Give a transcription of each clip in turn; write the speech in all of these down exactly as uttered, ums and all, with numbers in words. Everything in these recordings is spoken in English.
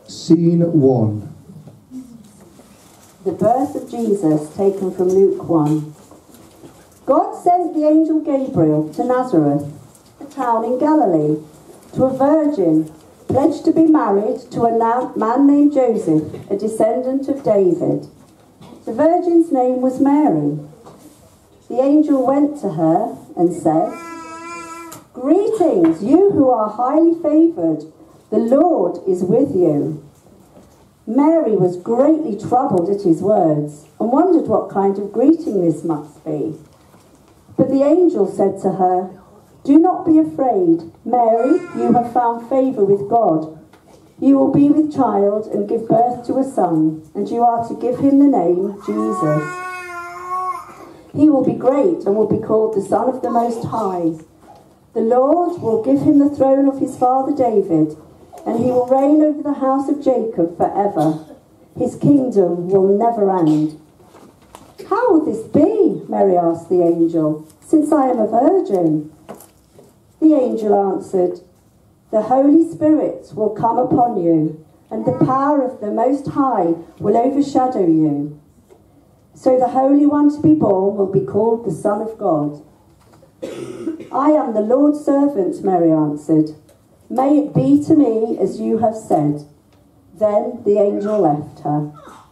Scene one. The birth of Jesus, taken from Luke one. God sent the angel Gabriel to Nazareth, a town in Galilee, to a virgin pledged to be married to a man named Joseph, a descendant of David. The virgin's name was Mary. The angel went to her and said, "Greetings, you who are highly favoured. The Lord is with you." Mary was greatly troubled at his words and wondered what kind of greeting this must be. But the angel said to her, "Do not be afraid, Mary, you have found favour with God. You will be with child and give birth to a son, and you are to give him the name Jesus. He will be great and will be called the Son of the Most High. The Lord will give him the throne of his father David, and he will reign over the house of Jacob forever. His kingdom will never end." "How will this be?" Mary asked the angel, "since I am a virgin?" The angel answered, "The Holy Spirit will come upon you, and the power of the Most High will overshadow you. So the Holy One to be born will be called the Son of God." "I am the Lord's servant," Mary answered. "May it be to me as you have said." Then the angel left her.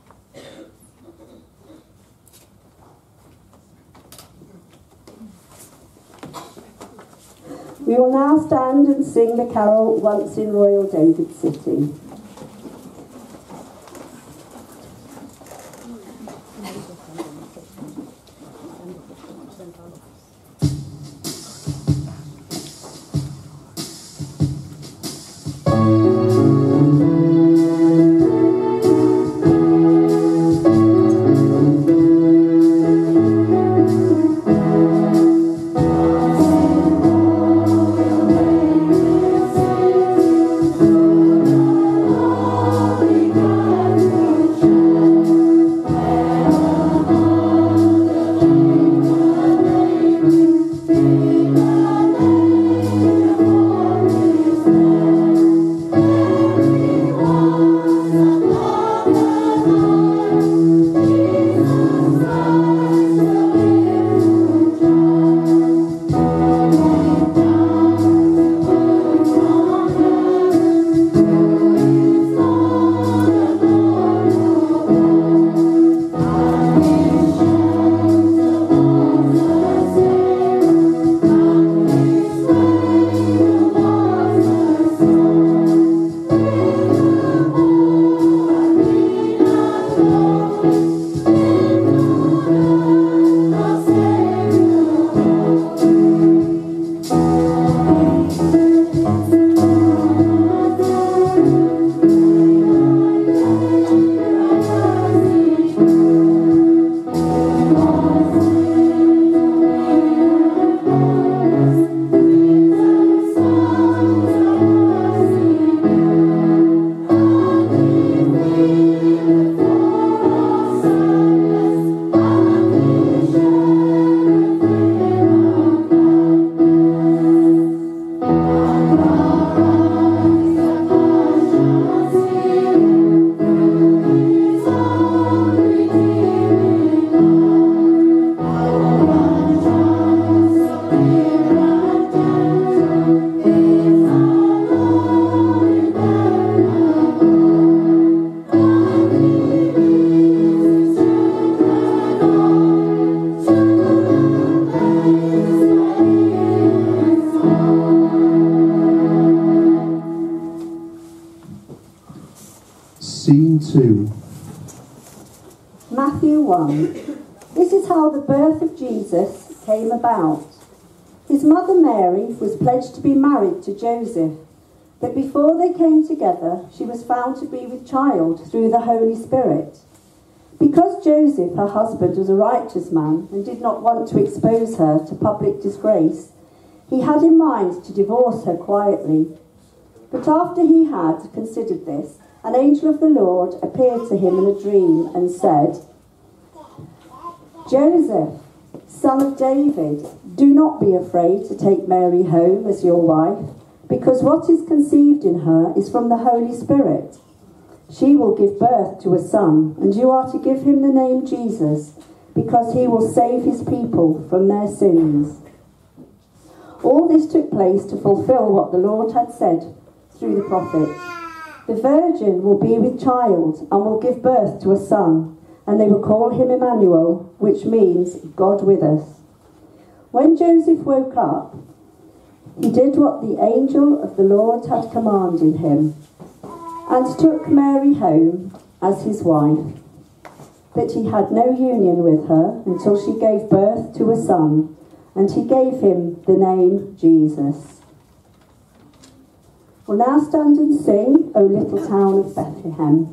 We will now stand and sing the carol "Once in Royal David City." Scene two. Matthew one. This is how the birth of Jesus came about. His mother Mary was pledged to be married to Joseph, but before they came together, she was found to be with child through the Holy Spirit. Because Joseph, her husband, was a righteous man and did not want to expose her to public disgrace, he had in mind to divorce her quietly. But after he had considered this, an angel of the Lord appeared to him in a dream and said, "Joseph, son of David, do not be afraid to take Mary home as your wife, because what is conceived in her is from the Holy Spirit. She will give birth to a son, and you are to give him the name Jesus, because he will save his people from their sins." All this took place to fulfill what the Lord had said through the prophet. "The virgin will be with child and will give birth to a son, and they will call him Emmanuel," which means God with us. When Joseph woke up, he did what the angel of the Lord had commanded him, and took Mary home as his wife. But he had no union with her until she gave birth to a son, and he gave him the name Jesus. We'll now stand and sing, "O Little Town of Bethlehem."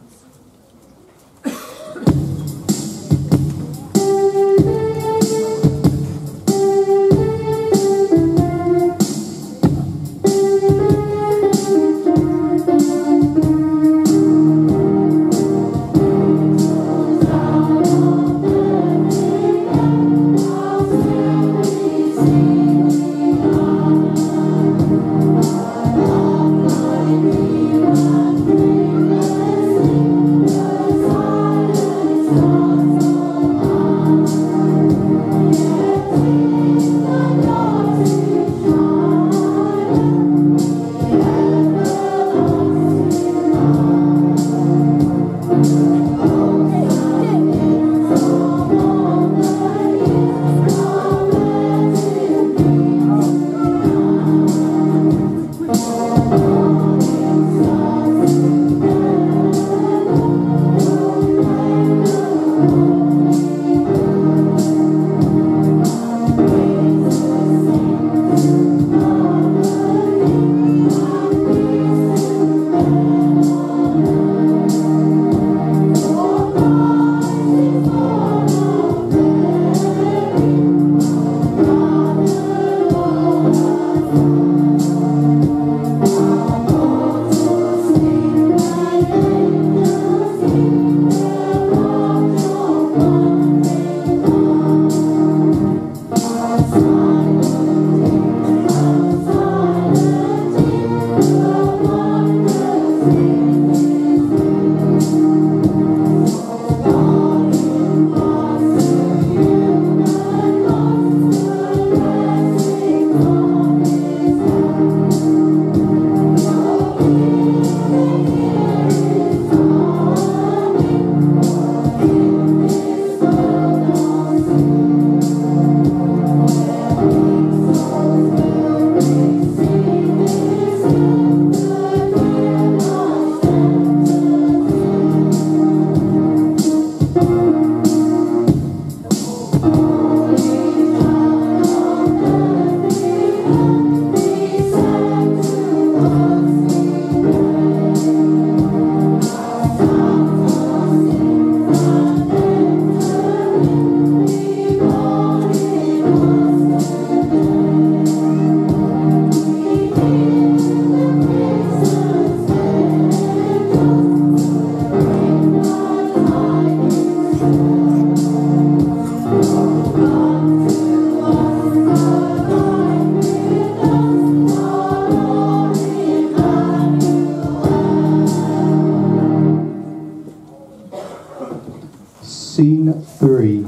Scene three.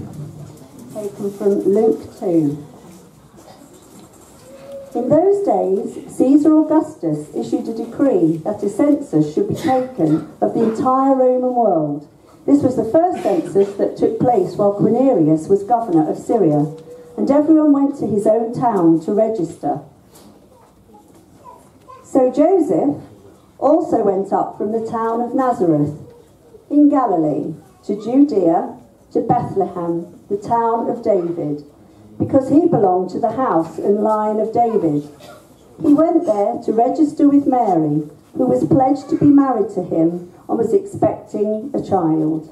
Taken from Luke two. In those days, Caesar Augustus issued a decree that a census should be taken of the entire Roman world. This was the first census that took place while Quirinius was governor of Syria, and everyone went to his own town to register. So Joseph also went up from the town of Nazareth in Galilee to Judea, to Bethlehem, the town of David, because he belonged to the house and line of David. He went there to register with Mary, who was pledged to be married to him and was expecting a child.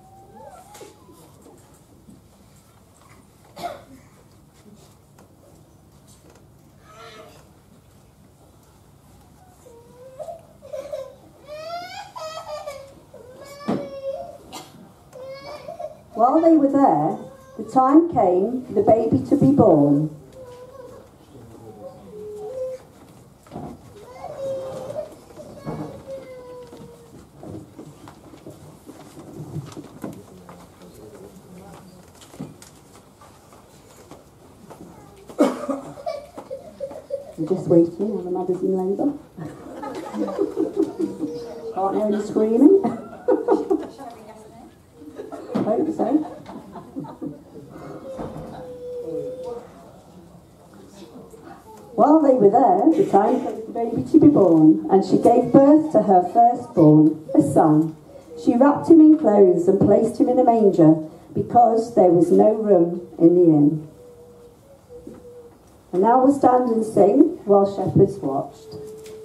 While they were there, the time came for the baby to be born. We're just waiting while the mother's in labour. Can't hear any screaming. I hope so. While they were there, the time came for the baby to be born, and she gave birth to her firstborn, a son. She wrapped him in clothes and placed him in a manger, because there was no room in the inn. And now we'll stand and sing while shepherds watched.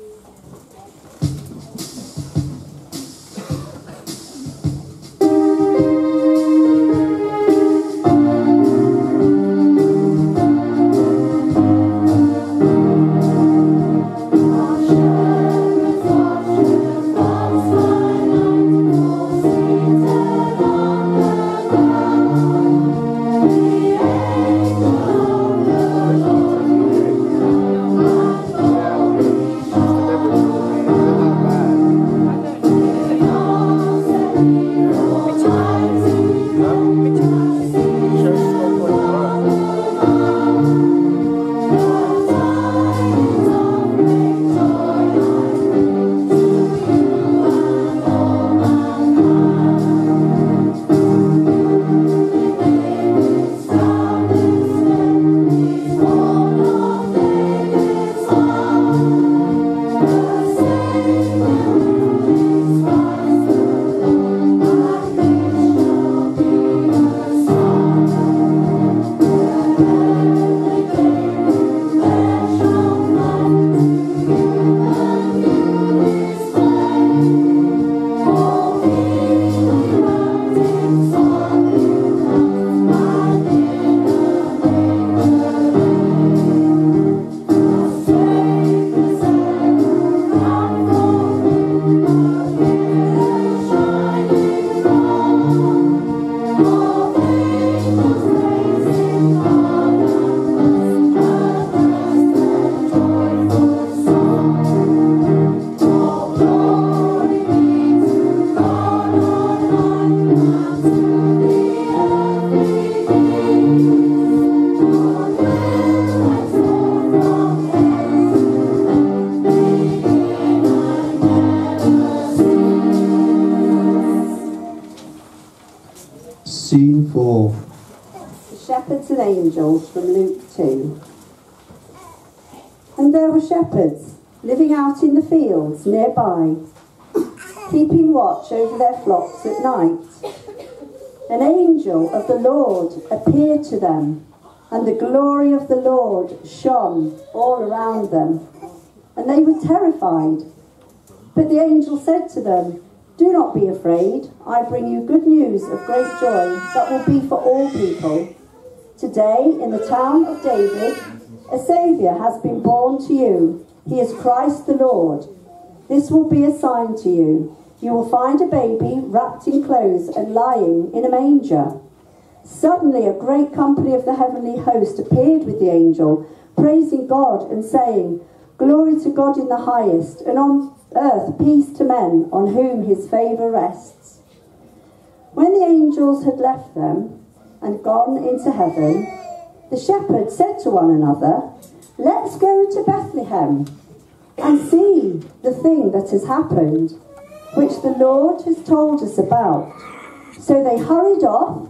Scene four. The shepherds and angels from Luke two. And there were shepherds living out in the fields nearby, keeping watch over their flocks at night. An angel of the Lord appeared to them, and the glory of the Lord shone all around them, and they were terrified. But the angel said to them, "Do not be afraid. I bring you good news of great joy that will be for all people. Today, in the town of David, a Saviour has been born to you. He is Christ the Lord. This will be a sign to you. You will find a baby wrapped in clothes and lying in a manger." Suddenly a great company of the heavenly host appeared with the angel, praising God and saying, "Glory to God in the highest, and on earth peace to men on whom his favour rests." When the angels had left them and gone into heaven, the shepherds said to one another, "Let's go to Bethlehem and see the thing that has happened, which the Lord has told us about." So they hurried off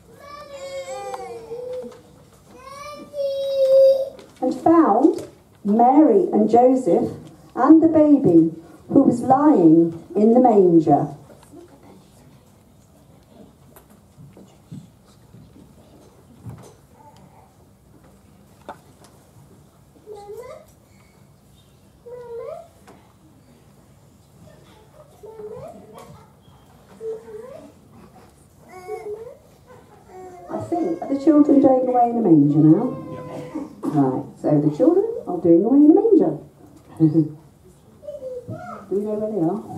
and found Mary and Joseph and the baby, who was lying in the manger. I think, are the children doing away in a manger now? Right, so the children are doing away in a manger. Do we know where they are?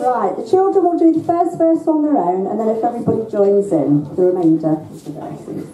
Right, the children will do the first verse on their own, and then if everybody joins in, the remainder of the verses.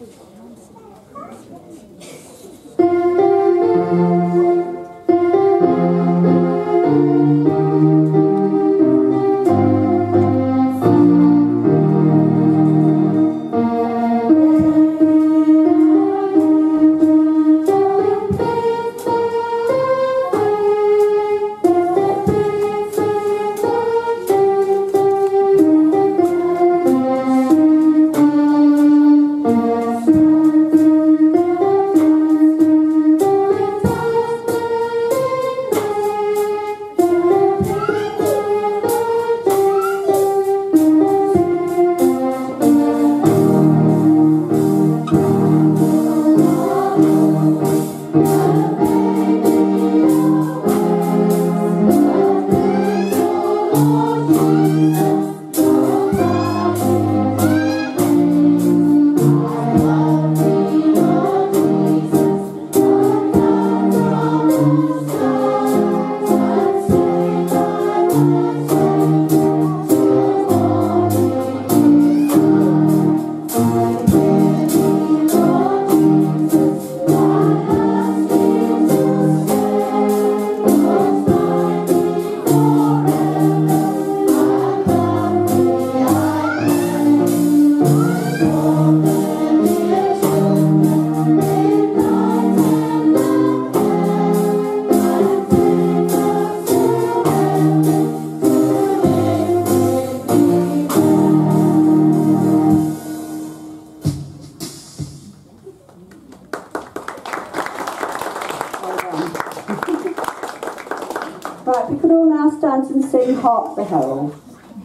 Right, we could all now stand and sing Hark the Herald.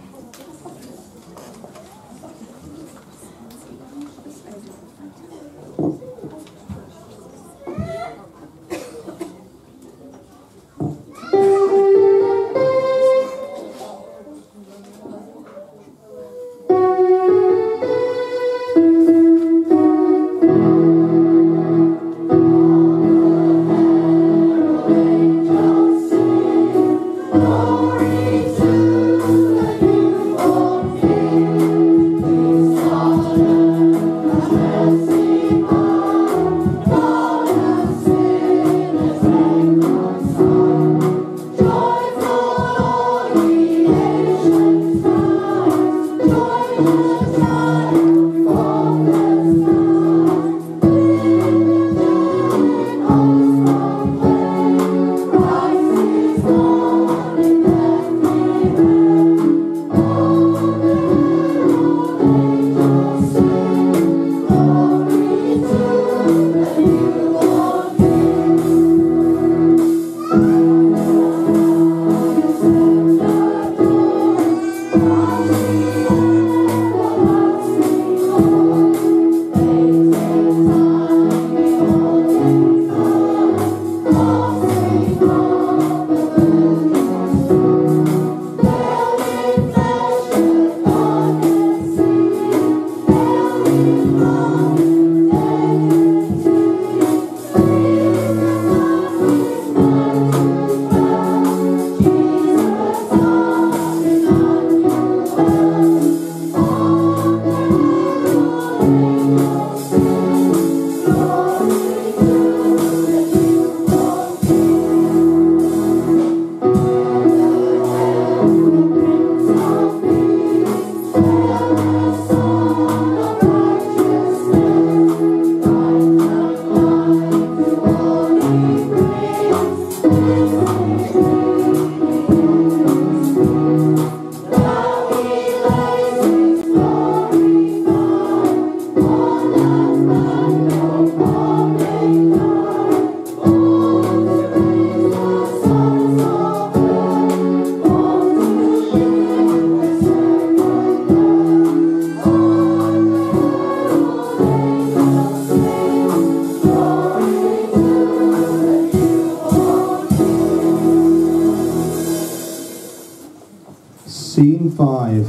Scene five.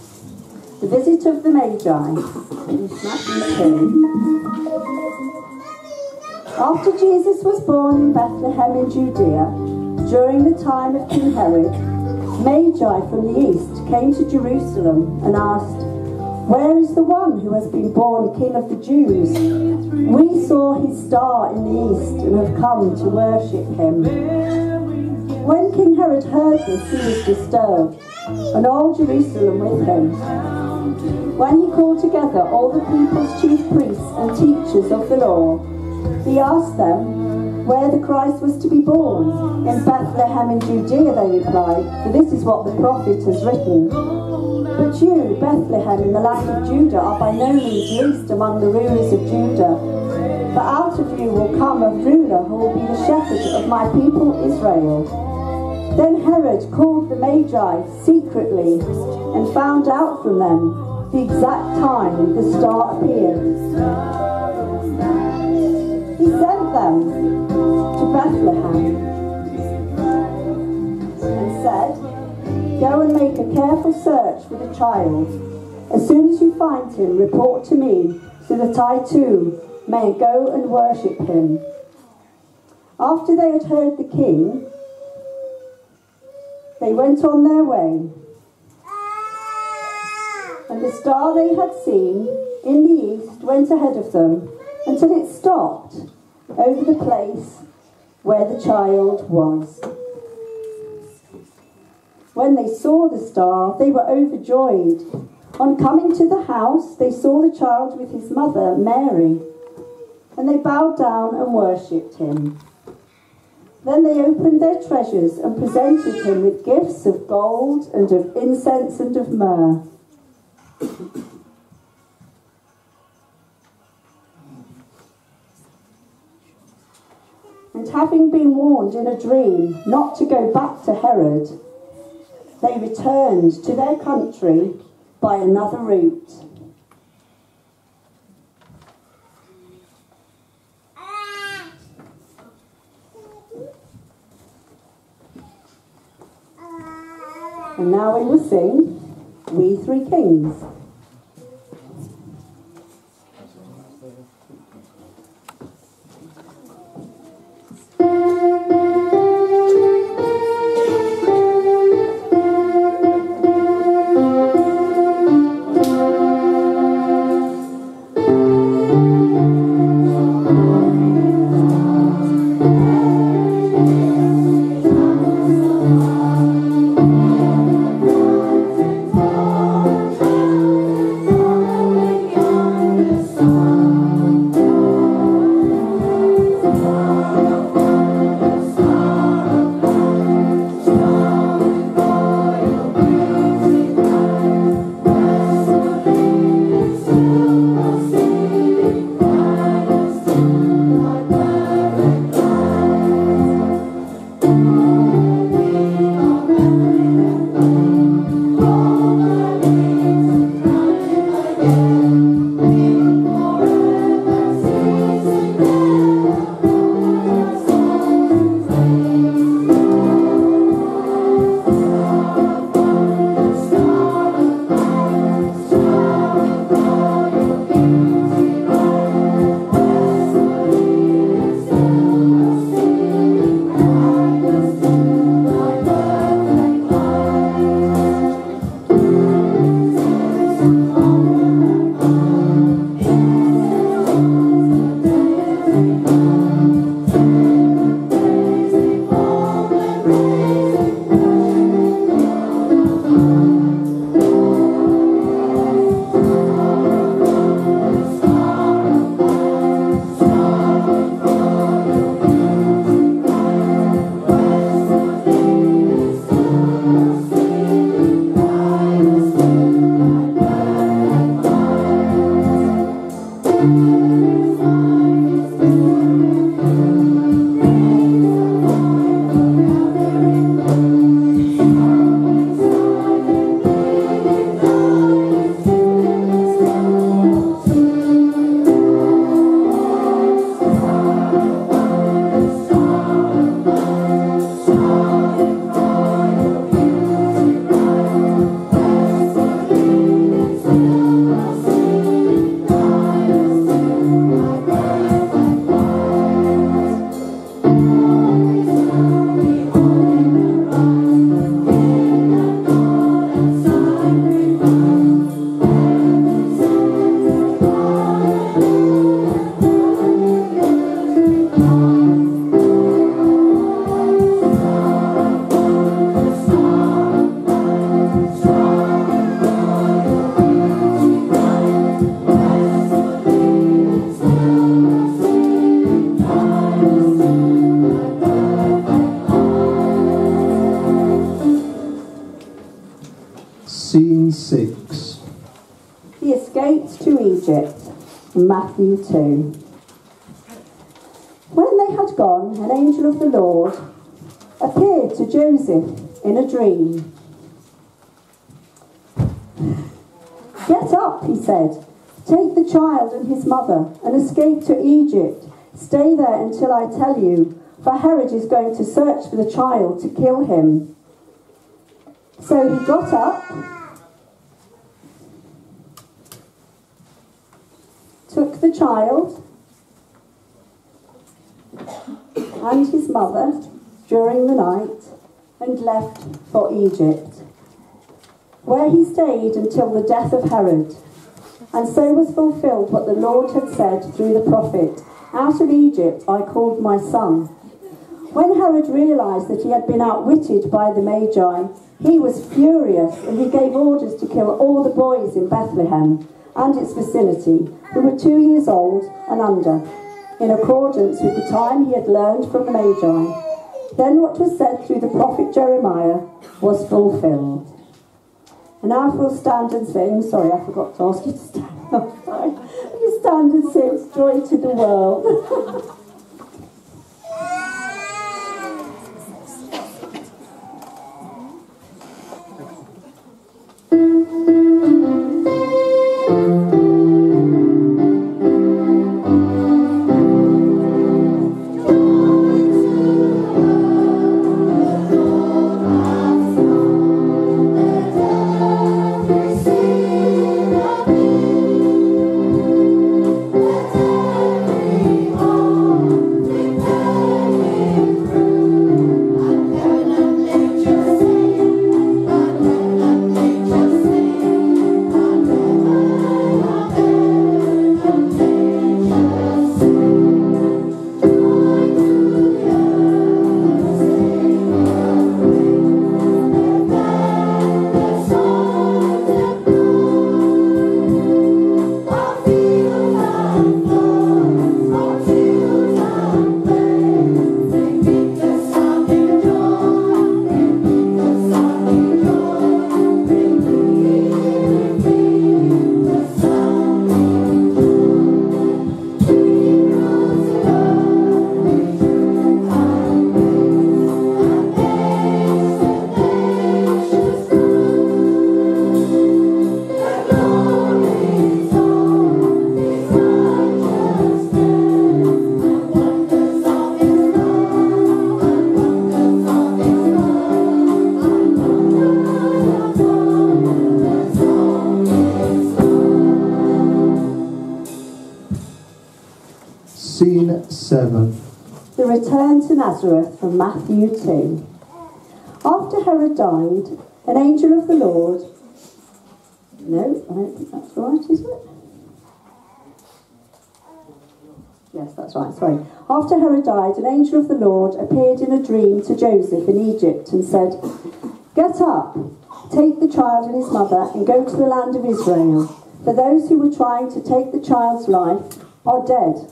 The Visit of the Magi, in Matthew two. After Jesus was born in Bethlehem in Judea, during the time of King Herod, Magi from the east came to Jerusalem and asked, "Where is the one who has been born King of the Jews? We saw his star in the east and have come to worship him." When King Herod heard this, he was disturbed, and all Jerusalem with him. When he called together all the people's chief priests and teachers of the law, he asked them where the Christ was to be born. "In Bethlehem in Judea," they replied, "for this is what the prophet has written. But you, Bethlehem, in the land of Judah, are by no means least among the rulers of Judah. For out of you will come a ruler who will be the shepherd of my people Israel." Then Herod called the Magi secretly and found out from them the exact time the star appeared. He sent them to Bethlehem and said, "Go and make a careful search for the child. As soon as you find him, report to me, so that I too may go and worship him." After they had heard the king, they went on their way. And the star they had seen in the east went ahead of them until it stopped over the place where the child was. When they saw the star, they were overjoyed. On coming to the house, they saw the child with his mother, Mary, and they bowed down and worshipped him. Then they opened their treasures and presented him with gifts of gold and of incense and of myrrh. And having been warned in a dream not to go back to Herod, they returned to their country by another route. And now we will sing We Three Kings. Thank you. Egypt. Matthew two. When they had gone, an angel of the Lord appeared to Joseph in a dream. "Get up," he said. "Take the child and his mother and escape to Egypt. Stay there until I tell you, for Herod is going to search for the child to kill him." So he got up, took the child and his mother during the night and left for Egypt, where he stayed until the death of Herod. And so was fulfilled what the Lord had said through the prophet, "Out of Egypt I called my son." When Herod realised that he had been outwitted by the Magi, he was furious, and he gave orders to kill all the boys in Bethlehem and its vicinity who were two years old and under, in accordance with the time he had learned from the Magi. Then what was said through the prophet Jeremiah was fulfilled. And now if we'll stand and sing. Sorry, I forgot to ask you to stand. I'm sorry. You stand and sing "Joy to the World." Scene seven. The return to Nazareth from Matthew two. After Herod died, an angel of the Lord... No, I don't think that's right, is it? Yes, that's right, sorry. After Herod died, an angel of the Lord appeared in a dream to Joseph in Egypt and said, "Get up, take the child and his mother and go to the land of Israel, for those who were trying to take the child's life are dead."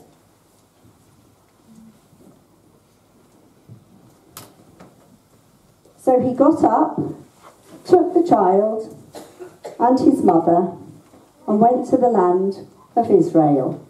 So he got up, took the child and his mother and went to the land of Israel.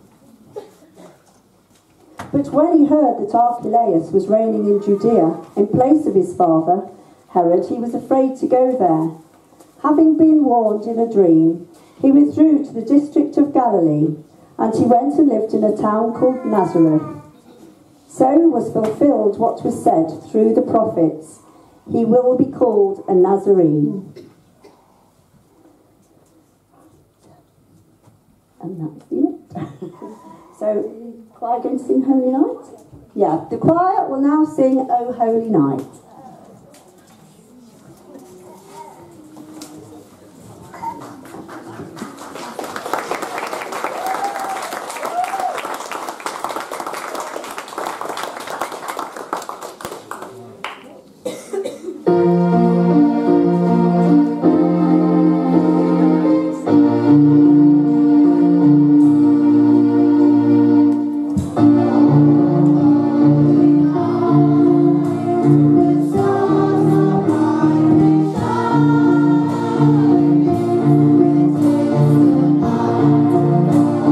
But when he heard that Archelaus was reigning in Judea in place of his father, Herod, he was afraid to go there. Having been warned in a dream, he withdrew to the district of Galilee, and he went and lived in a town called Nazareth. So was fulfilled what was said through the prophets, "He will be called a Nazarene." And that's it. So, choir going to sing Holy Night? Yeah, the choir will now sing O Holy Night. Thank you.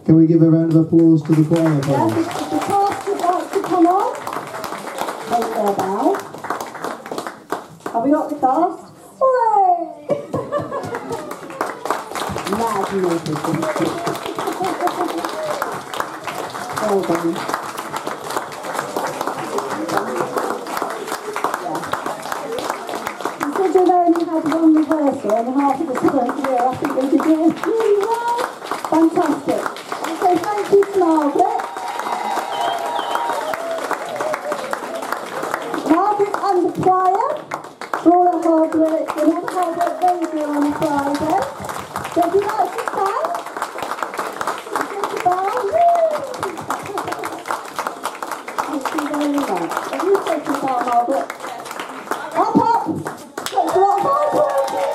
Can we give a round of applause to the choir, Yes, please? if if the cast would like to come on, take their bow. Have we got the cast? Hooray! Magnificent. Well done. Considering I only had one rehearsal and half of the time here, I think they did it really well. Fantastic. So thank you to Margaret. Margaret and the choir for all the hard work and all the hard work they do on a Friday. So if you like to thank, thank you very much. Have you taken a bow, Margaret? Up, up! That's a lot of hard work.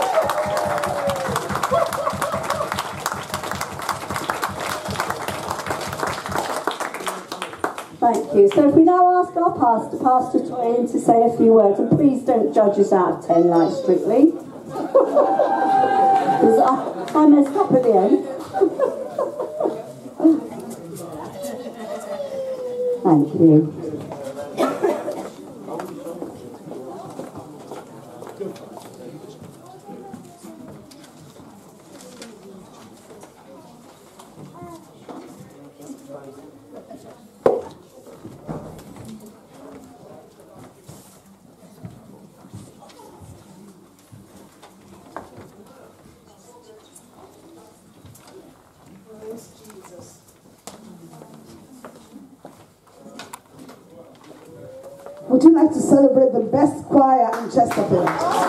Thank you. So if we now ask our pastor, Pastor Twain, to say a few words, and please don't judge us out of ten, like strictly. Because I, I messed up at the end. Thank you. Would you like to celebrate the best choir in Chesterfield?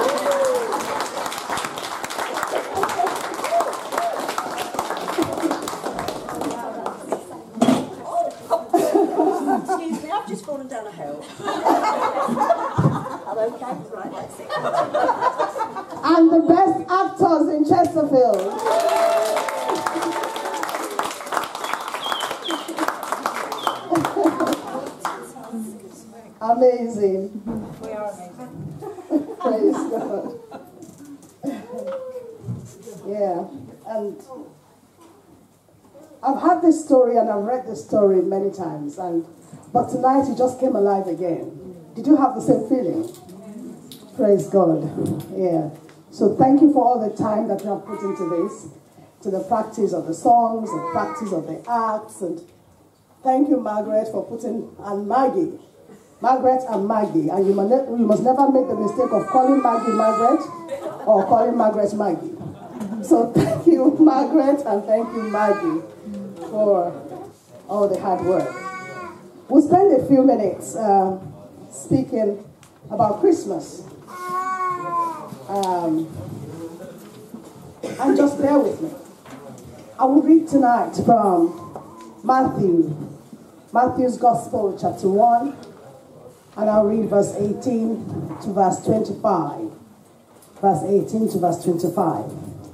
Excuse me, I've just fallen down a hill. I'm okay, right, that's it. And the best actors in Chesterfield. Amazing. We are amazing. Praise God. Yeah, and I've had this story and I've read this story many times, and but tonight it just came alive again. Did you have the same feeling? Praise God. Yeah. So thank you for all the time that you have put into this, to the practice of the songs, the practice of the acts, and thank you, Margaret, for putting, and Maggie. Margaret and Maggie, and you must, ne you must never make the mistake of calling Maggie Margaret or calling Margaret Maggie. So thank you, Margaret, and thank you, Maggie, for all the hard work. We'll spend a few minutes uh, speaking about Christmas. Um, and just bear with me. I will read tonight from Matthew, Matthew's Gospel, chapter one. And I'll read verse eighteen to verse twenty-five. Verse eighteen to verse twenty-five.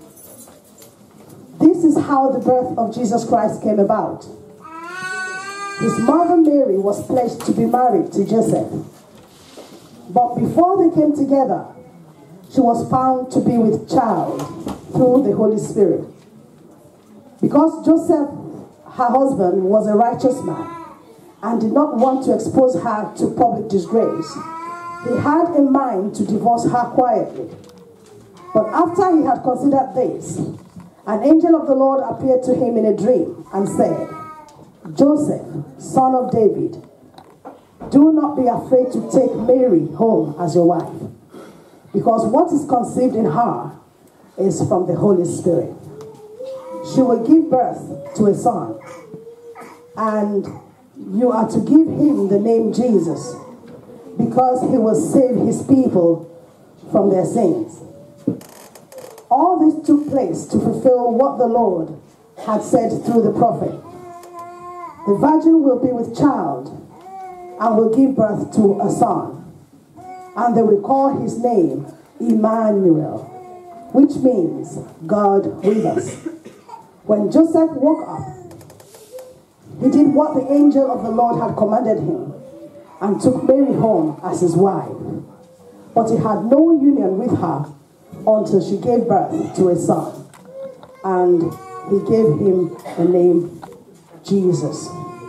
This is how the birth of Jesus Christ came about. His mother Mary was pledged to be married to Joseph. But before they came together, she was found to be with child through the Holy Spirit. Because Joseph, her husband, was a righteous man, and did not want to expose her to public disgrace, he had in mind to divorce her quietly. But after he had considered this, an angel of the Lord appeared to him in a dream and said, Joseph, son of David, do not be afraid to take Mary home as your wife, because what is conceived in her is from the Holy Spirit. She will give birth to a son, and you are to give him the name Jesus, because he will save his people from their sins. All this took place to fulfill what the Lord had said through the prophet. The virgin will be with child and will give birth to a son, and they will call his name Emmanuel, which means God with us. When Joseph woke up, he did what the angel of the Lord had commanded him and took Mary home as his wife. But he had no union with her until she gave birth to a son, and he gave him the name Jesus.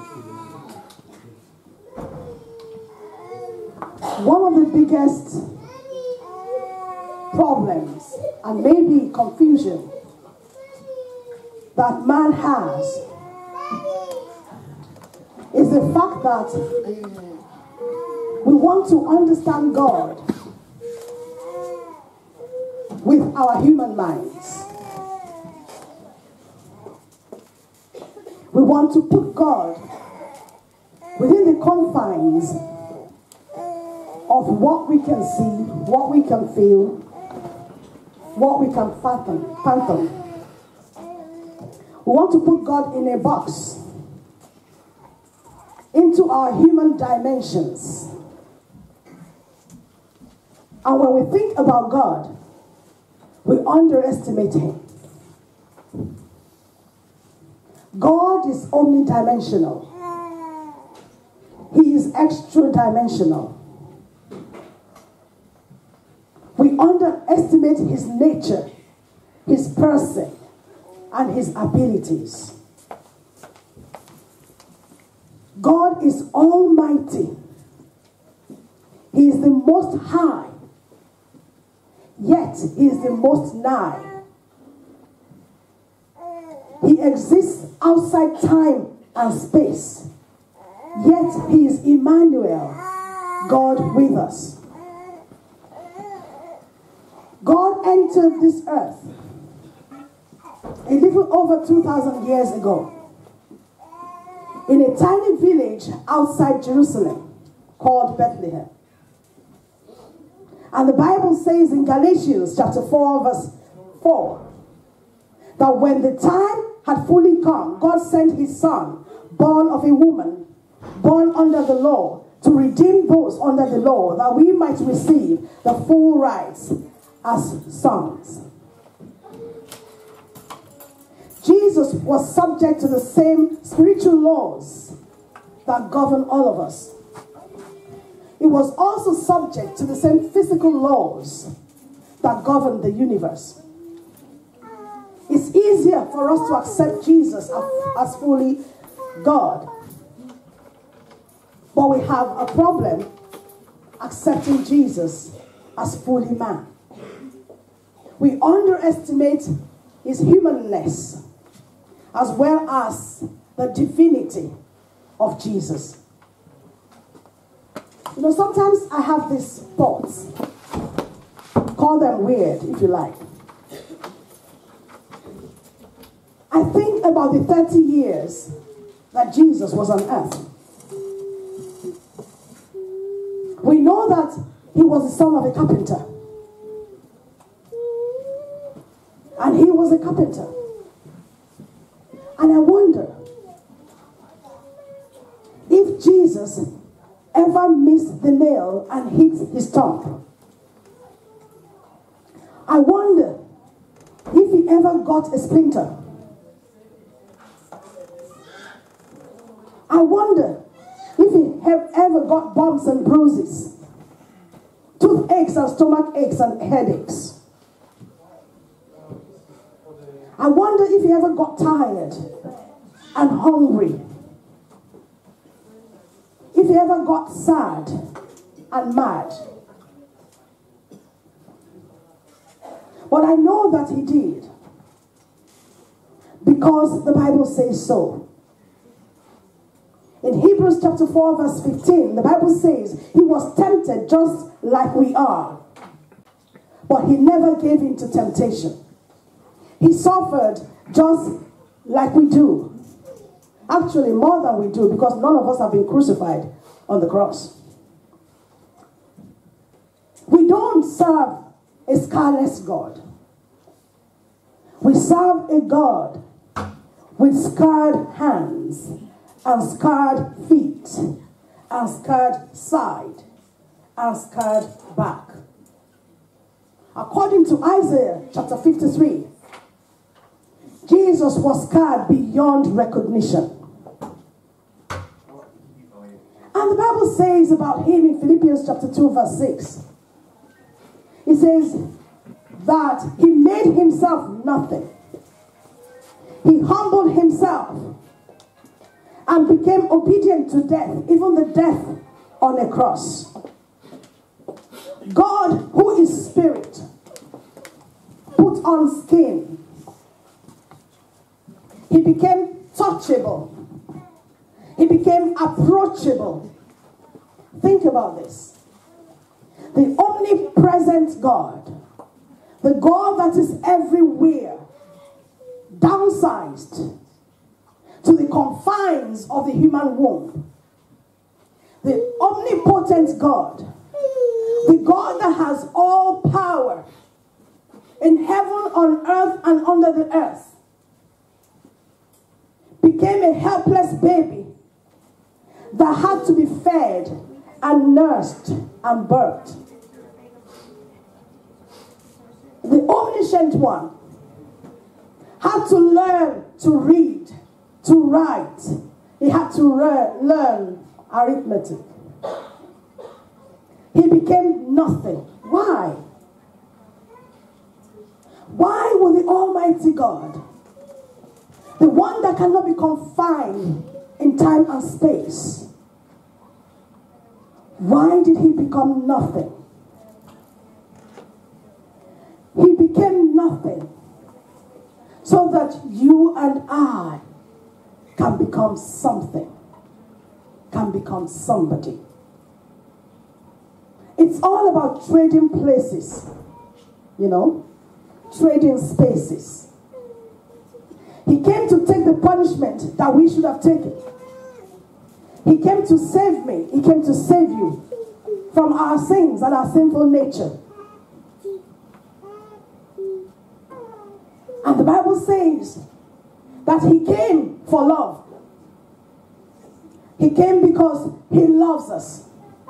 One of the biggest problems and maybe confusion that man has is the fact that we want to understand God with our human minds. We want to put God within the confines of what we can see, what we can feel, what we can fathom. fathom. We want to put God in a box, into our human dimensions. And when we think about God, we underestimate him. God is omnidimensional. He is extra-dimensional. We underestimate his nature, his person, and his abilities. God is almighty. He is the most high, yet he is the most nigh. He exists outside time and space, yet he is Emmanuel, God with us. God entered this earth a little over two thousand years ago in a tiny village outside Jerusalem called Bethlehem. And the Bible says in Galatians chapter four verse four that when the time had fully come, God sent his son, born of a woman, born under the law, to redeem those under the law, that we might receive the full rights as sons. Jesus was subject to the same spiritual laws that govern all of us. He was also subject to the same physical laws that govern the universe. It's easier for us to accept Jesus as, as fully God, but we have a problem accepting Jesus as fully man. We underestimate his humanness as well as the divinity of Jesus. You know, sometimes I have these thoughts. Call them weird, if you like. I think about the thirty years that Jesus was on earth. We know that he was the son of a carpenter. And he was a carpenter. And I wonder if Jesus ever missed the nail and hit his stump. I wonder if he ever got a splinter. I wonder if he have ever got bumps and bruises, toothaches and stomach aches and headaches. I wonder if he ever got tired and hungry. If he ever got sad and mad. But I know that he did, because the Bible says so. In Hebrews chapter four verse fifteen, the Bible says he was tempted just like we are, but he never gave in to temptation. He suffered just like we do. Actually, more than we do, because none of us have been crucified on the cross. We don't serve a scarless God. We serve a God with scarred hands and scarred feet and scarred side and scarred back. According to Isaiah chapter fifty-three, Jesus was scarred beyond recognition. And the Bible says about him in Philippians chapter two verse six. It says that he made himself nothing. He humbled himself and became obedient to death, even the death on a cross. God, who is spirit, put on skin. He became touchable. He became approachable. Think about this. The omnipresent God, the God that is everywhere, downsized to the confines of the human womb. The omnipotent God, the God that has all power in heaven, on earth, and under the earth, became a helpless baby that had to be fed and nursed and birthed. The omniscient one had to learn to read, to write. He had to re- learn arithmetic. He became nothing. Why? Why will the Almighty God, the one that cannot be confined in time and space, why did he become nothing? He became nothing so that you and I can become something, can become somebody. It's all about trading places, you know, trading spaces. He came to take the punishment that we should have taken. He came to save me. He came to save you from our sins and our sinful nature. And the Bible says that he came for love. He came because he loves us.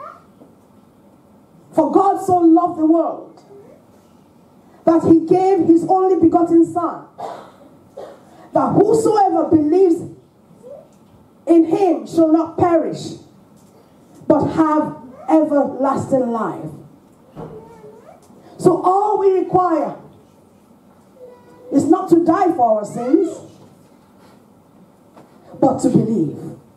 For God so loved the world that he gave his only begotten Son, that whosoever believes in him shall not perish, but have everlasting life. So all we require is not to die for our sins, but to believe.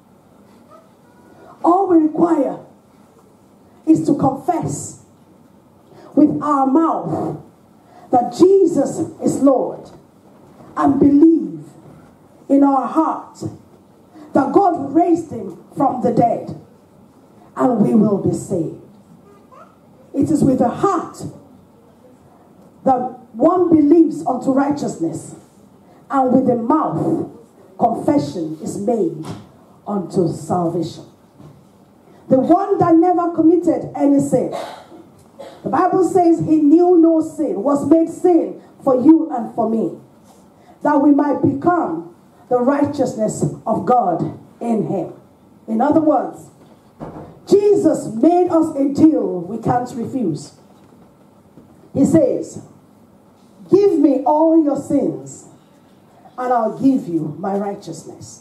All we require is to confess with our mouth that Jesus is Lord, and believe in our heart that God raised him from the dead, and we will be saved. It is with the heart that one believes unto righteousness, and with the mouth confession is made unto salvation. The one that never committed any sin, the Bible says he knew no sin, was made sin for you and for me, that we might become the righteousness of God in him. In other words, Jesus made us a deal we can't refuse. He says, give me all your sins, and I'll give you my righteousness.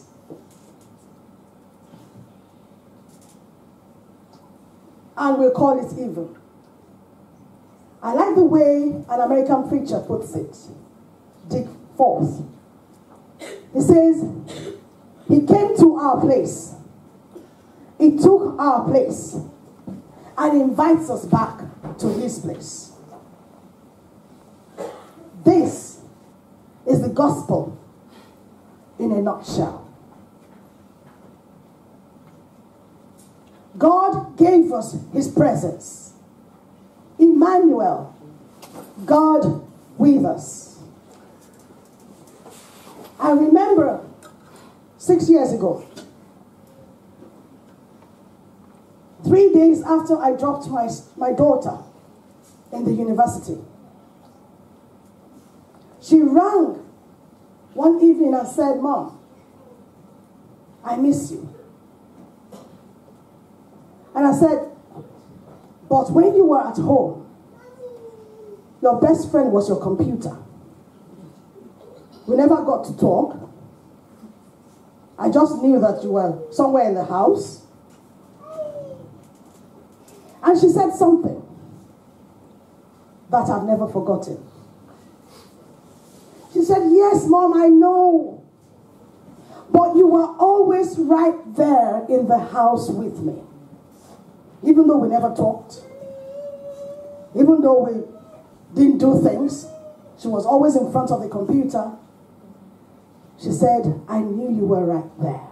And we'll call it evil. I like the way an American preacher puts it, Dick Forth. He says, he came to our place. He took our place and invites us back to his place. This is the gospel in a nutshell. God gave us his presence. Emmanuel, God with us. I remember six years ago, three days after I dropped my, my daughter in the university, she rang one evening and said, Mom, I miss you. And I said, but when you were at home, your best friend was your computer. We never got to talk. I just knew that you were somewhere in the house. And she said something that I've never forgotten. She said, yes, Mom, I know. But you were always right there in the house with me. Even though we never talked, even though we didn't do things, she was always in front of the computer. She said, I knew you were right there.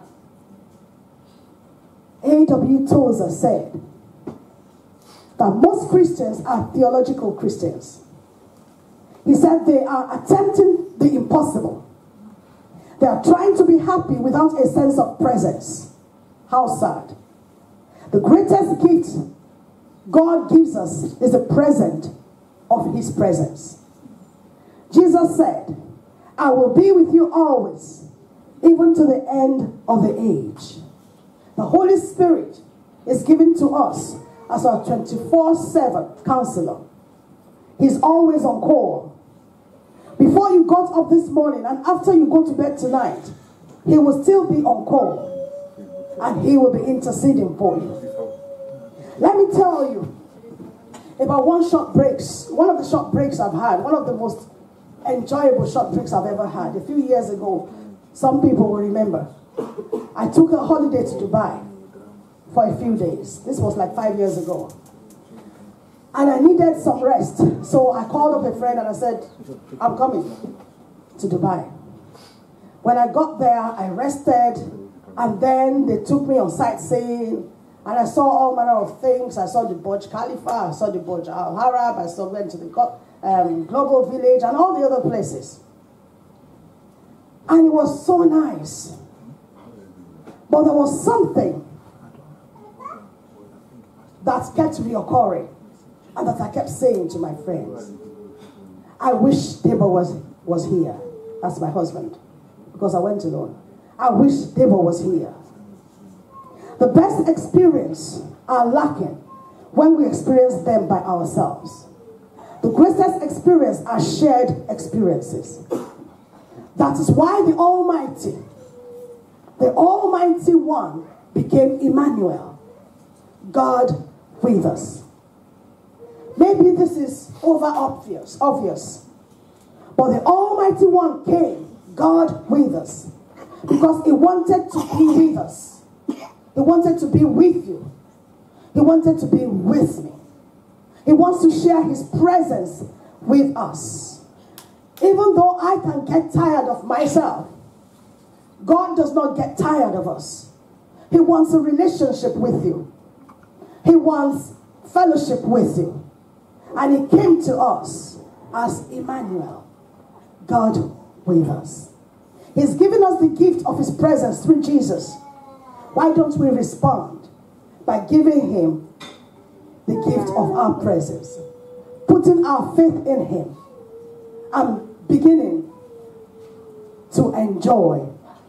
A W Tozer said that most Christians are theological Christians. He said they are attempting the impossible. They are trying to be happy without a sense of presence. How sad. The greatest gift God gives us is the present of his presence. Jesus said, I will be with you always, even to the end of the age. The Holy Spirit is given to us as our twenty-four seven counselor. He's always on call. Before you got up this morning and after you go to bed tonight, he will still be on call. And he will be interceding for you. Let me tell you about one short breaks. One of the short breaks I've had, one of the most enjoyable short breaks I've ever had. A few years ago, some people will remember. I took a holiday to Dubai for a few days. This was like five years ago. And I needed some rest. So I called up a friend and I said, I'm coming to Dubai. When I got there, I rested. And then they took me on sightseeing. And I saw all manner of things. I saw the Burj Khalifa. I saw the Burj Al Arab. I saw, went to the um, Global Village and all the other places. And it was so nice. But there was something that kept reoccurring. And that I kept saying to my friends, I wish Debo was, was here. That's my husband. Because I went alone. I wish Debo was here. The best experience are lacking when we experience them by ourselves. The greatest experience are shared experiences. That is why the Almighty, the Almighty One became Emmanuel, God with us. Maybe this is over obvious, obvious. But the Almighty One came, God with us, because he wanted to be with us. He wanted to be with you. He wanted to be with me. He wants to share his presence with us. Even though I can get tired of myself, God does not get tired of us. He wants a relationship with you. He wants fellowship with you. And he came to us as Emmanuel, God with us. He's given us the gift of his presence through Jesus. Why don't we respond by giving him the gift of our presence, putting our faith in him, and beginning to enjoy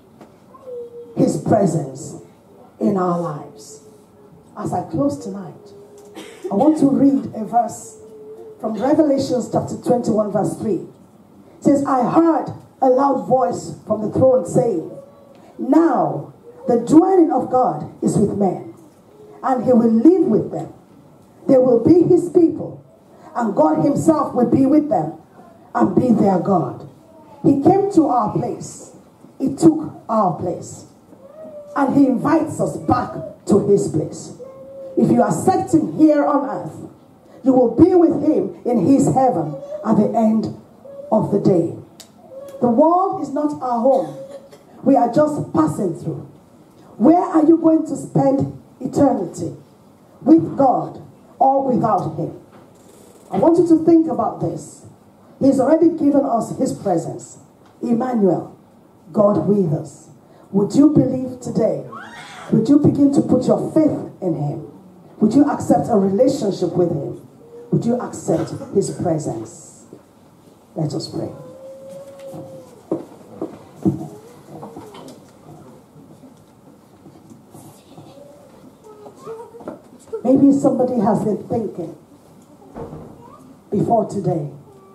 his presence in our lives? As I close tonight, I want to read a verse from Revelation chapter twenty-one, verse three. It says, I heard a loud voice from the throne saying, now the dwelling of God is with men, and he will live with them. They will be his people, and God himself will be with them and be their God. He came to our place. He took our place. And he invites us back to his place. If you accept him here on earth, you will be with him in his heaven at the end of the day. The world is not our home. We are just passing through. Where are you going to spend eternity? With God or without him? I want you to think about this. He's already given us his presence. Emmanuel, God with us. Would you believe today? Would you begin to put your faith in him? Would you accept a relationship with him? Would you accept his presence? Let us pray. Maybe somebody has been thinking before today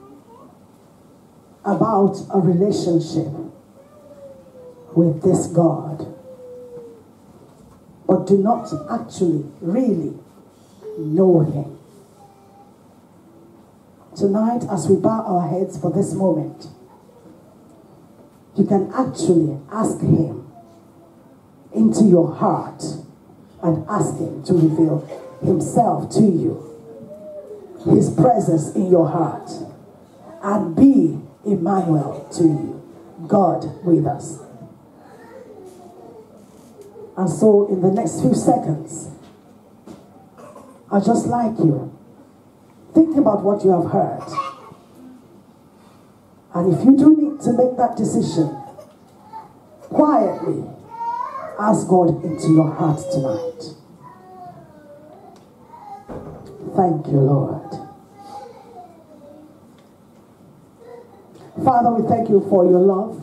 about a relationship with this God, but do not actually, really know him. Tonight, as we bow our heads for this moment, you can actually ask him into your heart and ask him to reveal himself to you, his presence in your heart, and be Emmanuel to you, God with us. And so in the next few seconds, I just like you, think about what you have heard. And if you do need to make that decision, quietly ask God into your heart tonight. Thank you, Lord. Father, we thank you for your love.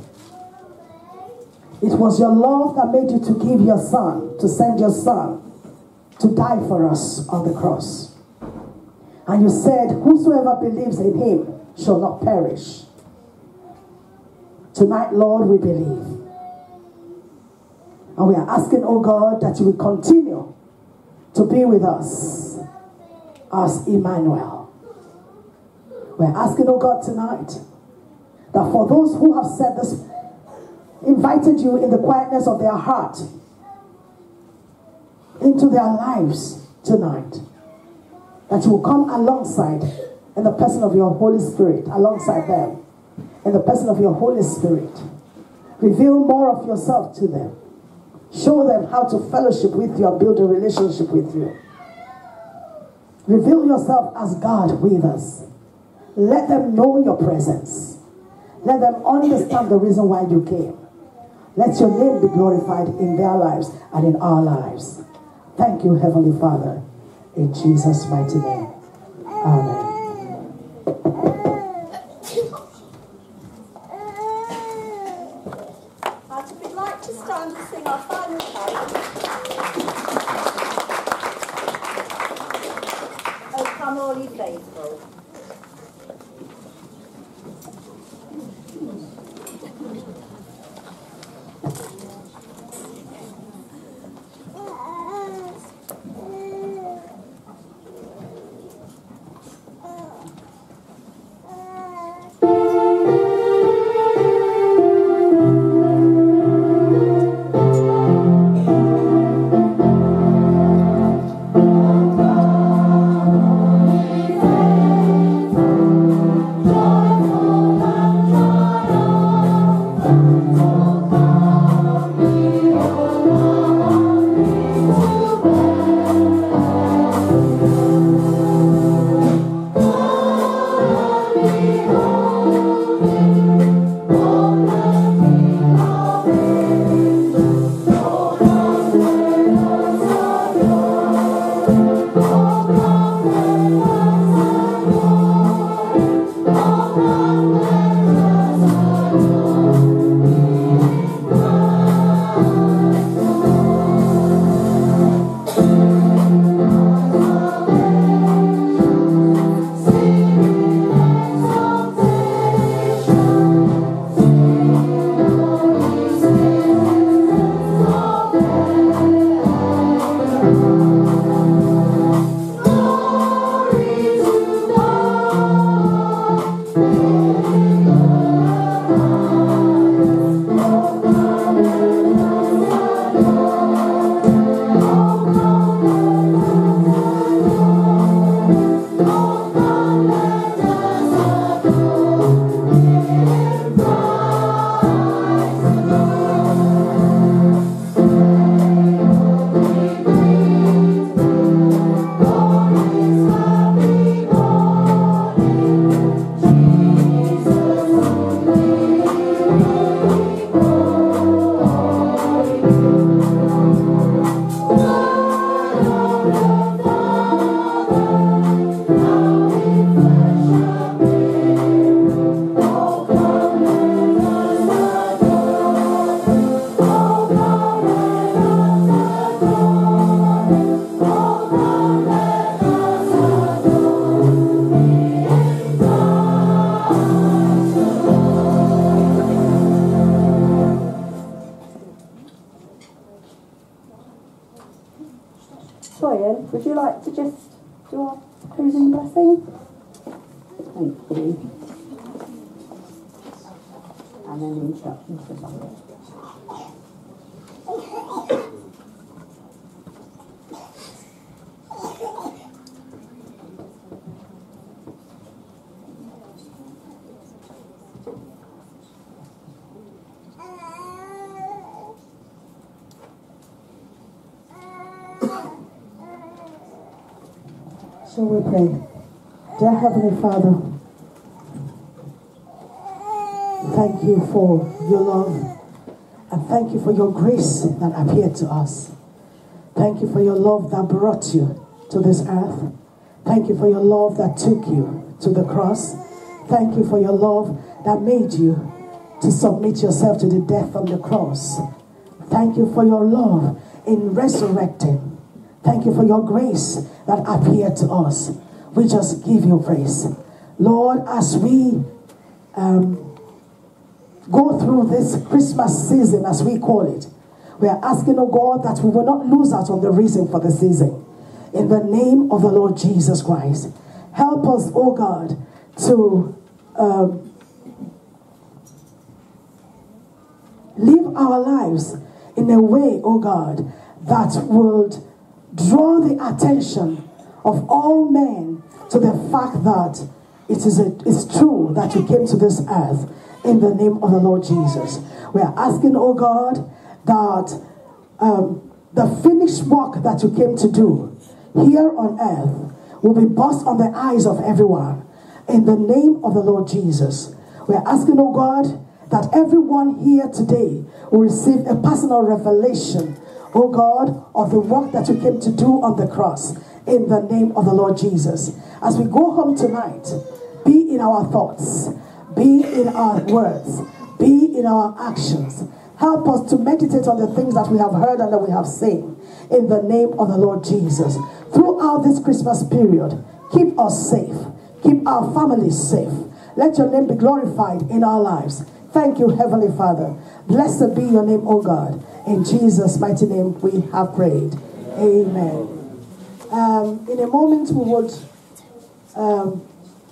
It was your love that made you to give your son, to send your son to die for us on the cross. And you said, whosoever believes in him shall not perish. Tonight, Lord, we believe. And we are asking, oh God, that you will continue to be with us as Emmanuel. We're asking, oh God, tonight, that for those who have said this, invited you in the quietness of their heart into their lives tonight, that you will come alongside in the person of your Holy Spirit, alongside them, in the person of your Holy Spirit. Reveal more of yourself to them. Show them how to fellowship with you and build a relationship with you. Reveal yourself as God with us. Let them know your presence. Let them understand the reason why you came. Let your name be glorified in their lives and in our lives. Thank you, Heavenly Father. In Jesus' mighty name. Amen. I'd we'd like to stand and sing our final hymn. Oh, come all ye faithful. Brian, would you like to just do our closing blessing? Thank you. And then instructions for Sunday. Shall we pray? Dear Heavenly Father, thank you for your love and thank you for your grace that appeared to us. Thank you for your love that brought you to this earth. Thank you for your love that took you to the cross. Thank you for your love that made you to submit yourself to the death on the cross. Thank you for your love in resurrecting. Thank you for your grace that appeared to us. We just give you praise. Lord, as we um, go through this Christmas season, as we call it, we are asking, oh God, that we will not lose out on the reason for the season. In the name of the Lord Jesus Christ, help us, oh God, to um, live our lives in a way, oh God, that would draw the attention of all men to the fact that it is a, it's true that you came to this earth in the name of the Lord Jesus. We are asking, oh God, that um, the finished work that you came to do here on earth will be burst on the eyes of everyone in the name of the Lord Jesus. We are asking, oh God, that everyone here today will receive a personal revelation, oh God, of the work that you came to do on the cross in the name of the Lord Jesus. As we go home tonight, be in our thoughts, be in our words, be in our actions. Help us to meditate on the things that we have heard and that we have seen in the name of the Lord Jesus. Throughout this Christmas period, keep us safe. Keep our families safe. Let your name be glorified in our lives. Thank you, Heavenly Father. Blessed be your name, O God. In Jesus' mighty name we have prayed. Amen. Um, in a moment we would... Um,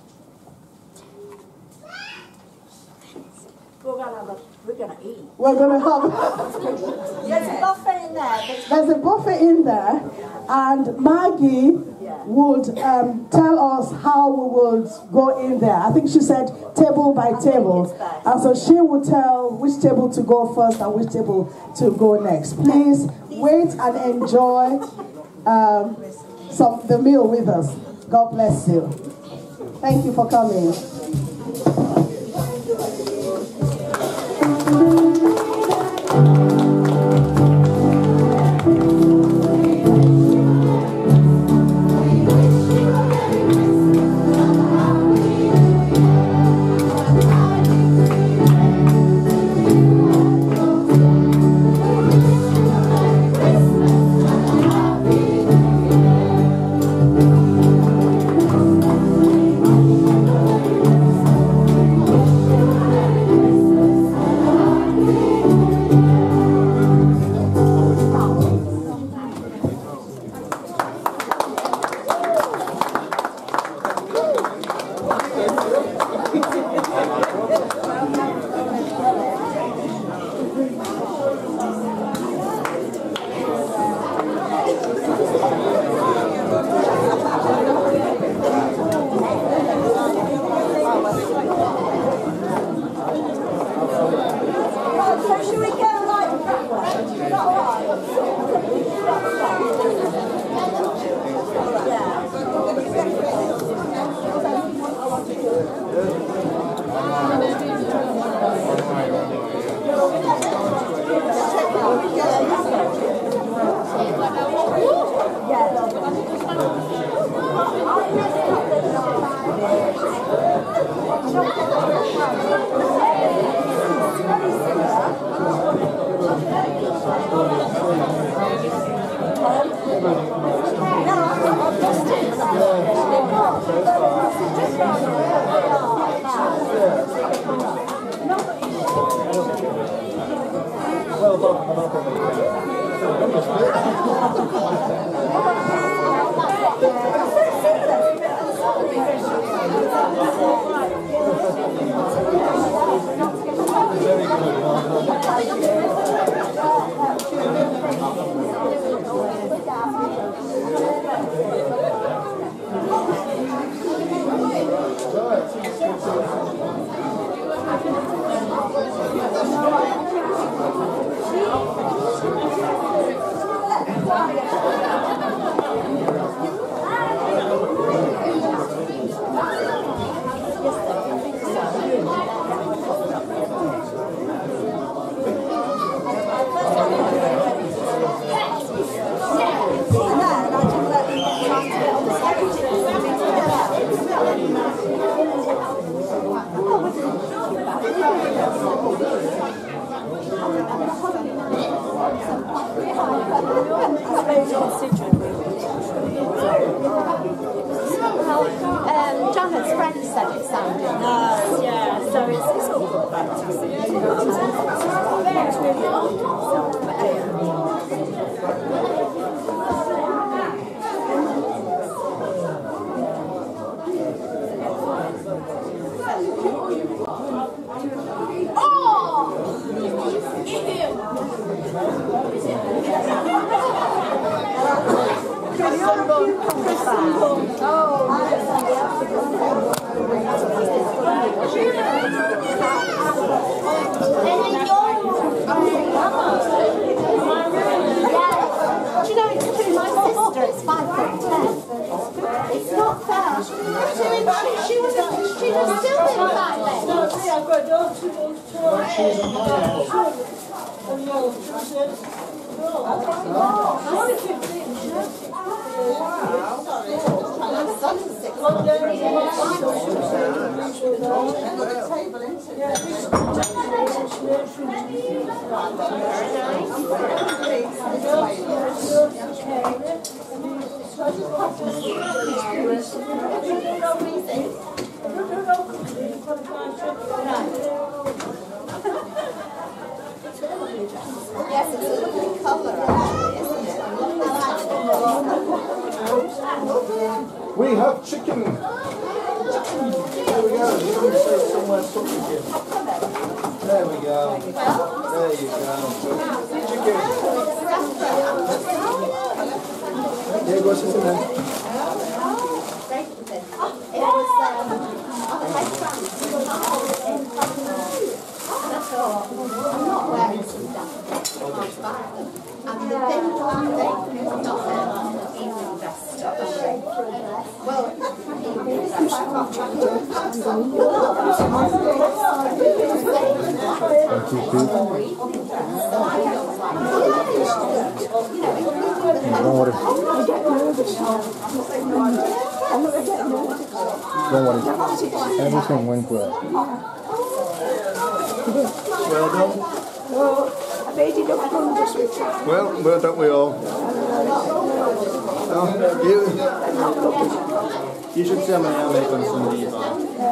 We're gonna have a, we're gonna eat. we're going to have... There's a buffet in there. But There's a buffet in there, and Maggie would um, tell us how we would go in there. I think she said table by table. And so she would tell which table to go first and which table to go next. Please wait and enjoy um, some the meal with us. God bless you. Thank you for coming. so should we go like that way? Is that alright? Yes, it's a lovely colour actually, isn't it? We have chicken. There we go. Somewhere something here. There we go. There you go. Chicken. Yeah, go sit in there. It was um, I'm not wearing some stuff. And the thing one day, not there, evening dress stuff. Well, evening dress. Don't worry. Don't worry. Everything went well. Well done. Well, well done we all. Oh, you, you should see how many I make on Sunday evening.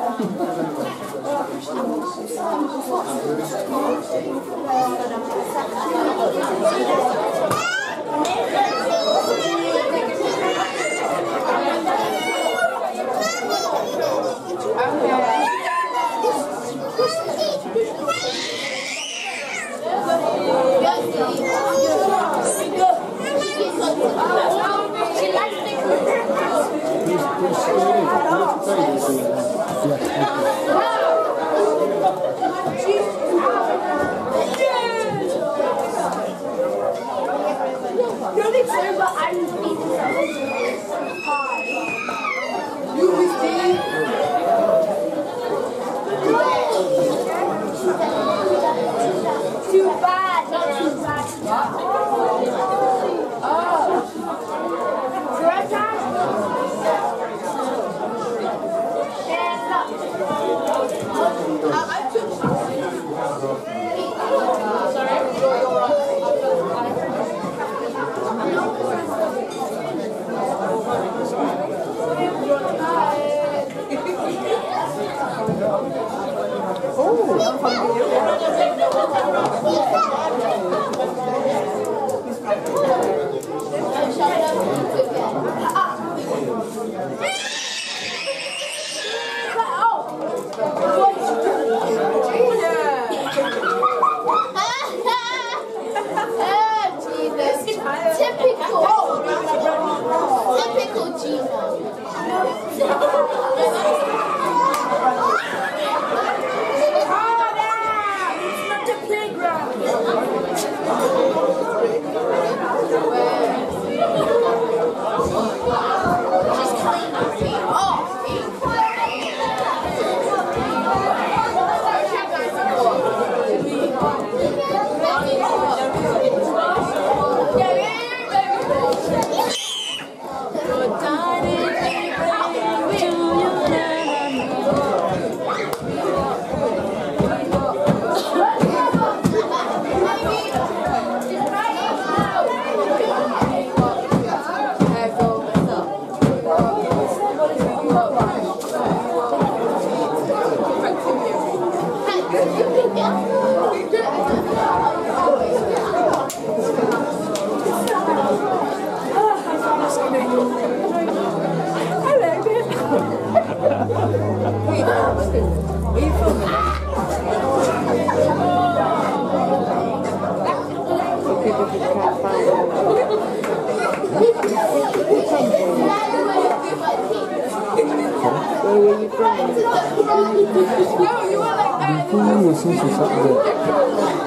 Too bad, not too bad. Before since it's up there.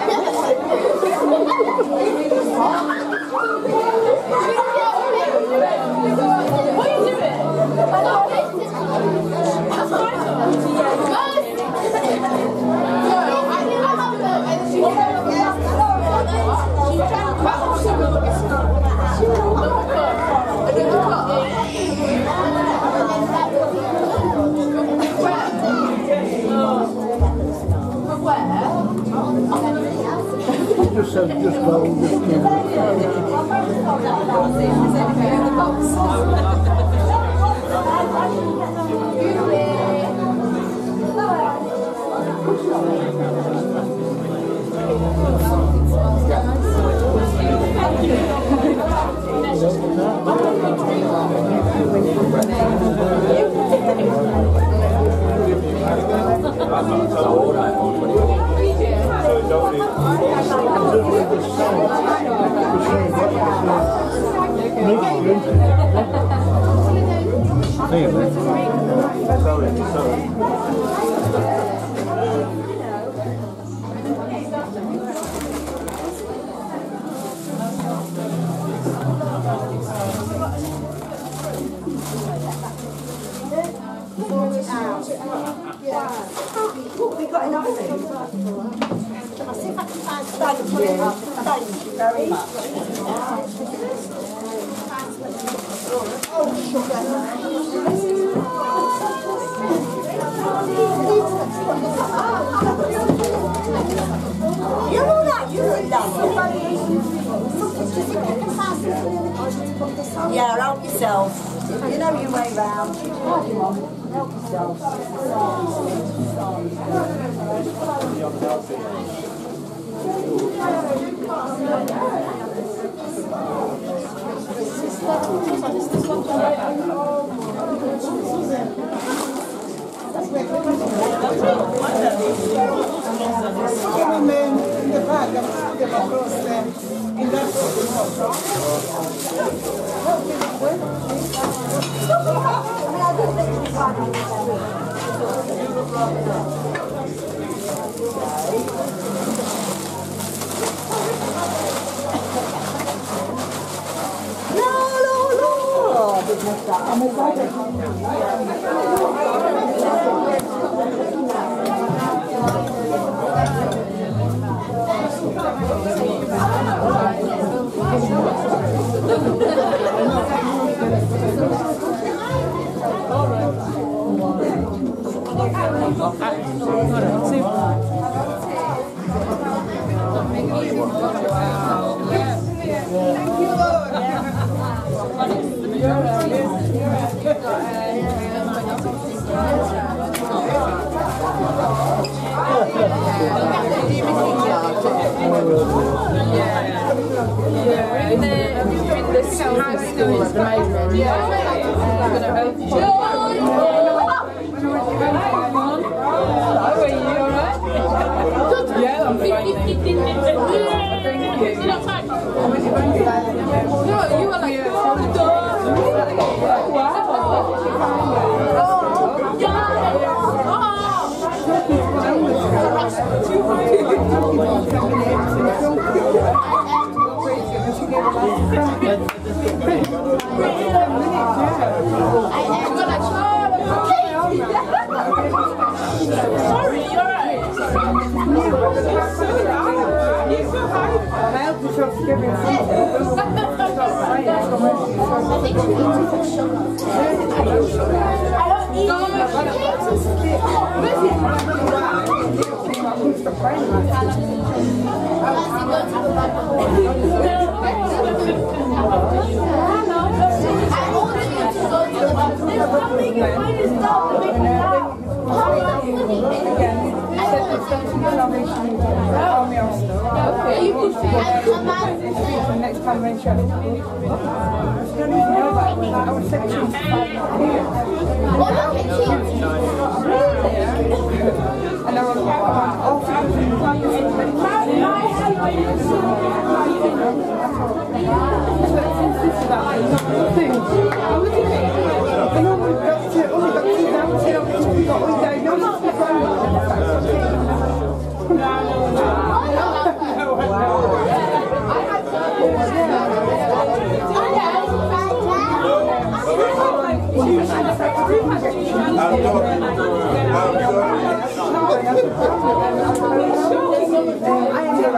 Just said, just go, just you We got enough of it. I'll see if I can find thank you. Thank you very much. Oh, you're all right, you're done. Yeah, help yourself. You know your way round. Help yourself. In the back, I'm going across there. In that No, no, no! I did mess up. I'm excited. This house school is amazing. Yeah. How are you? Alright? Yeah, I'm fine. Thank you. No, you were like, sorry, you're right. I hope you should give me next time when Shelley I would say and I was like, oh,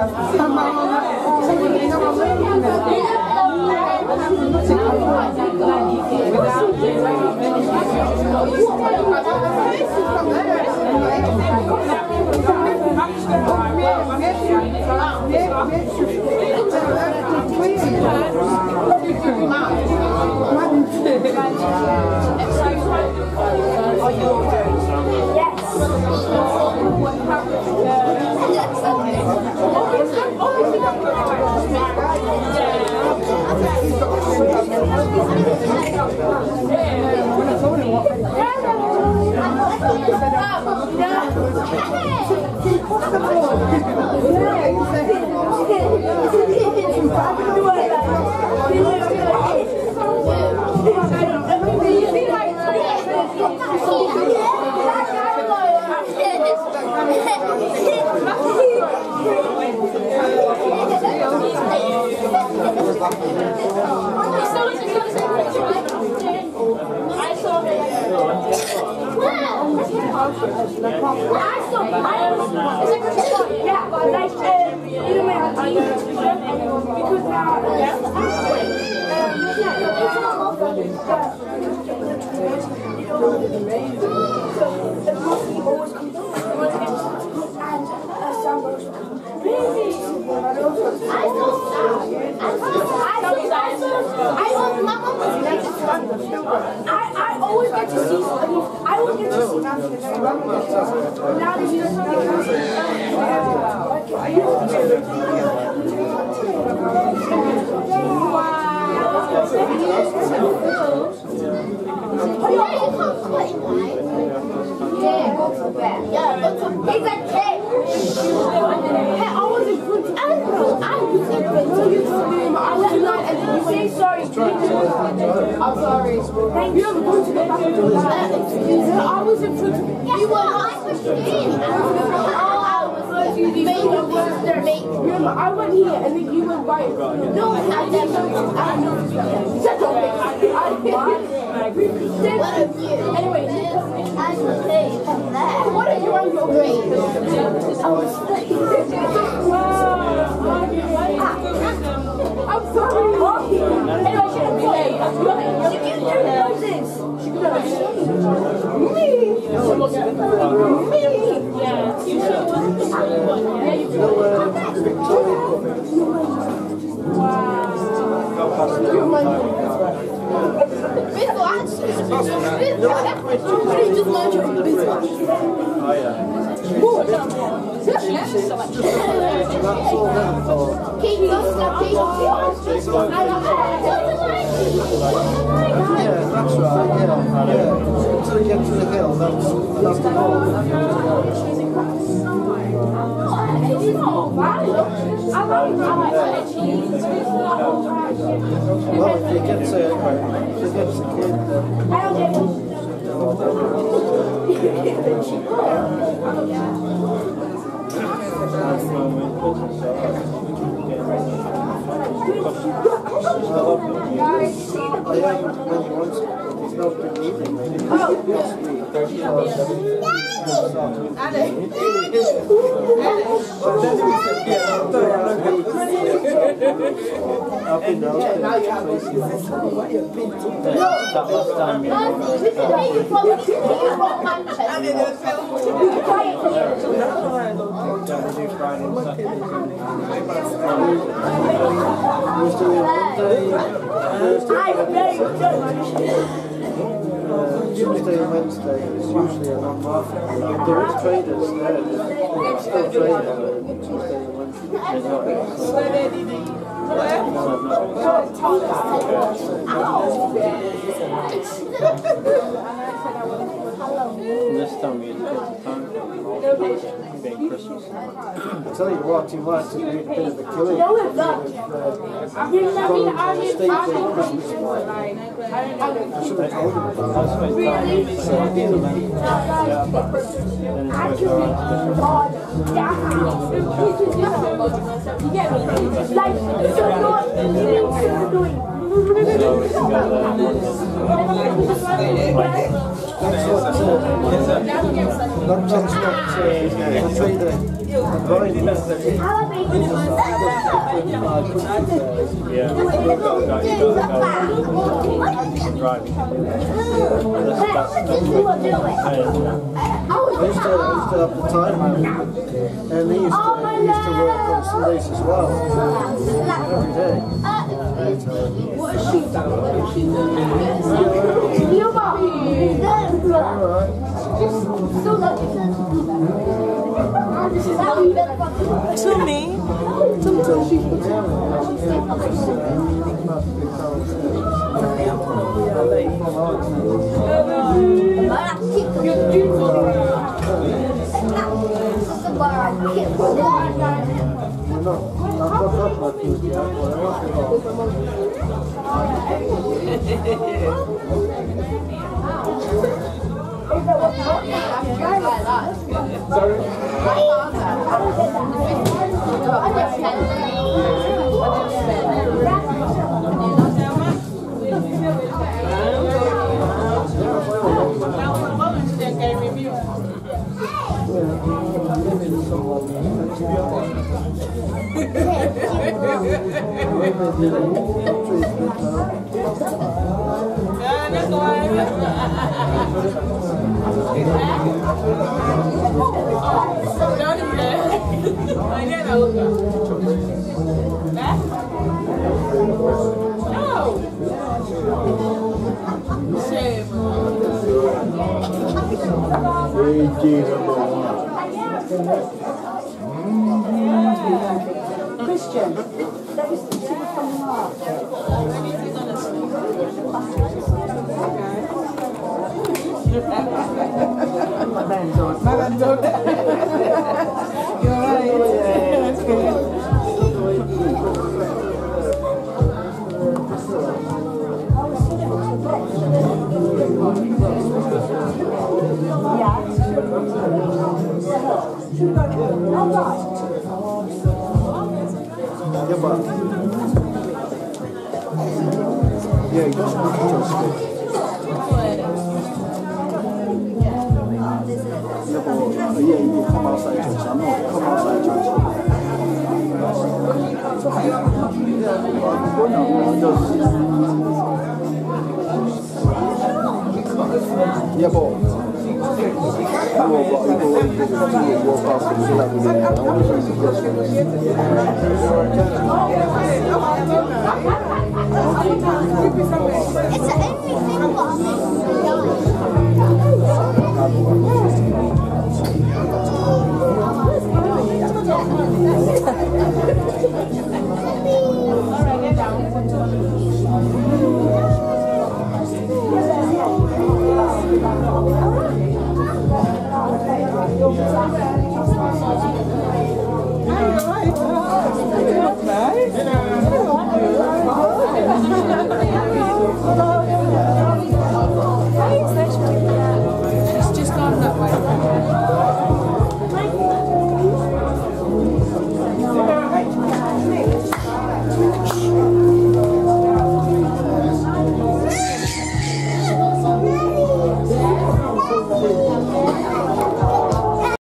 Tuesday and Wednesday is usually a non-market. There is traders there, there's still traders, but Tuesday and Wednesday This time we had to get the time from being Christmas. I tell you what, he might have made a bit of a killing. No, it's not. You let me on his I should have told him about that. That's what it's so I did them. Yeah, but then it's going to go You get me? Like, so you're, so you're doing we can go there. That's what, uh, that's what, uh, I say the riding. Yeah. You've got to go, you've got to go driving. That's, that's, that's what I used to, I used to have the time out, and he used to, he used to work on Sundays as well, every day. What is she doing? What is she doing? You mom. Alright. To me. Tum tum. Christian, that was the two from March. Madam Doctor. You're right. That's good. Yeah, but yeah, you got some good trust. Yeah, but yeah, you come outside church. I'm not come outside church. Yeah, but you go, but you go, you walk past and feel like you're there. I want to say some questions.